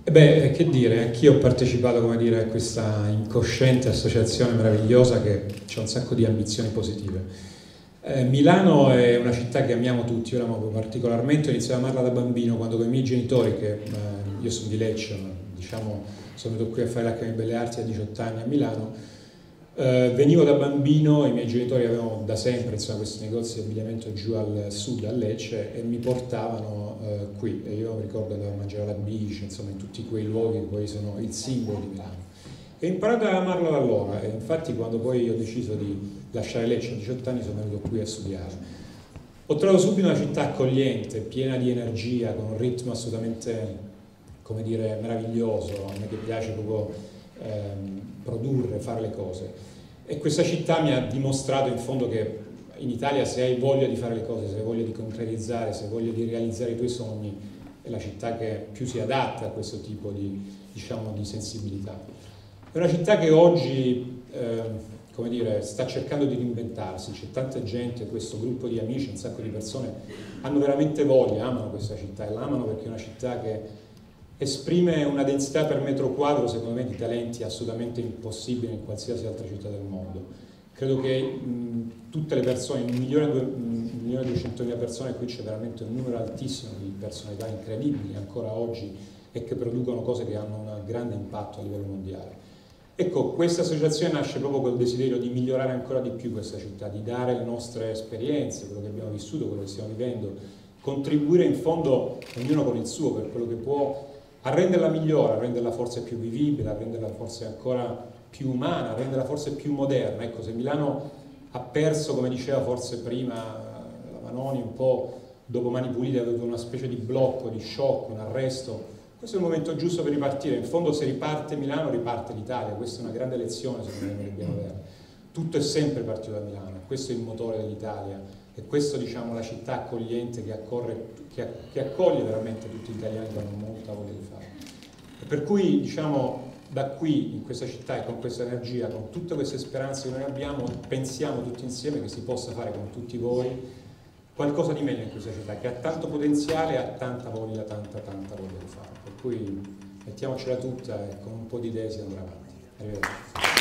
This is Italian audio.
Che dire, anch'io ho partecipato, come dire, a questa incosciente associazione meravigliosa che ha un sacco di ambizioni positive. Milano è una città che amiamo tutti, io l'amo particolarmente, ho iniziato a amarla da bambino quando con i miei genitori, che io sono di Lecce, ma diciamo sono venuto qui a fare l'Accademia di Belle Arti a 18 anni a Milano. Venivo da bambino, i miei genitori avevano da sempre questi negozi di abbigliamento giù al sud, a Lecce, e mi portavano qui, e io ricordo andavo a mangiare la bici, insomma in tutti quei luoghi che poi sono il simbolo di Milano. E ho imparato ad amarlo da allora, e infatti quando poi ho deciso di lasciare Lecce a 18 anni sono venuto qui a studiare. Ho trovato subito una città accogliente, piena di energia, con un ritmo assolutamente, come dire, meraviglioso, a me che piace proprio produrre, fare le cose. E questa città mi ha dimostrato in fondo che in Italia, se hai voglia di fare le cose, se hai voglia di concretizzare, se hai voglia di realizzare i tuoi sogni, è la città che più si adatta a questo tipo di, diciamo, di sensibilità. È una città che oggi, come dire, sta cercando di reinventarsi, c'è tanta gente, questo gruppo di amici, un sacco di persone hanno veramente voglia, amano questa città e la amano perché è una città che esprime una densità per metro quadro, secondo me, di talenti assolutamente impossibili in qualsiasi altra città del mondo. Credo che tutte le persone, 1.200.000 persone, qui c'è veramente un numero altissimo di personalità incredibili ancora oggi e che producono cose che hanno un grande impatto a livello mondiale. Ecco, questa associazione nasce proprio col desiderio di migliorare ancora di più questa città, di dare le nostre esperienze, quello che abbiamo vissuto, quello che stiamo vivendo, contribuire in fondo, ognuno con il suo, per quello che può, a renderla migliore, a renderla forse più vivibile, a renderla forse ancora più umana, a renderla forse più moderna. Ecco, se Milano ha perso, come diceva forse prima la Vanoni, un po' dopo Mani Pulite, ha avuto una specie di blocco, di shock, un arresto, questo è il momento giusto per ripartire. In fondo, se riparte Milano, riparte l'Italia. Questa è una grande lezione, secondo me, che dobbiamo avere. Tutto è sempre partito da Milano, questo è il motore dell'Italia. E questo, diciamo, la città accogliente che accoglie veramente tutti gli italiani che hanno molta voglia di fare. E per cui, diciamo, da qui, in questa città e con questa energia, con tutte queste speranze che noi abbiamo, pensiamo tutti insieme che si possa fare con tutti voi qualcosa di meglio in questa città, che ha tanto potenziale e ha tanta voglia di fare. Per cui mettiamocela tutta e con un po' di idee si andrà avanti. Arrivederci.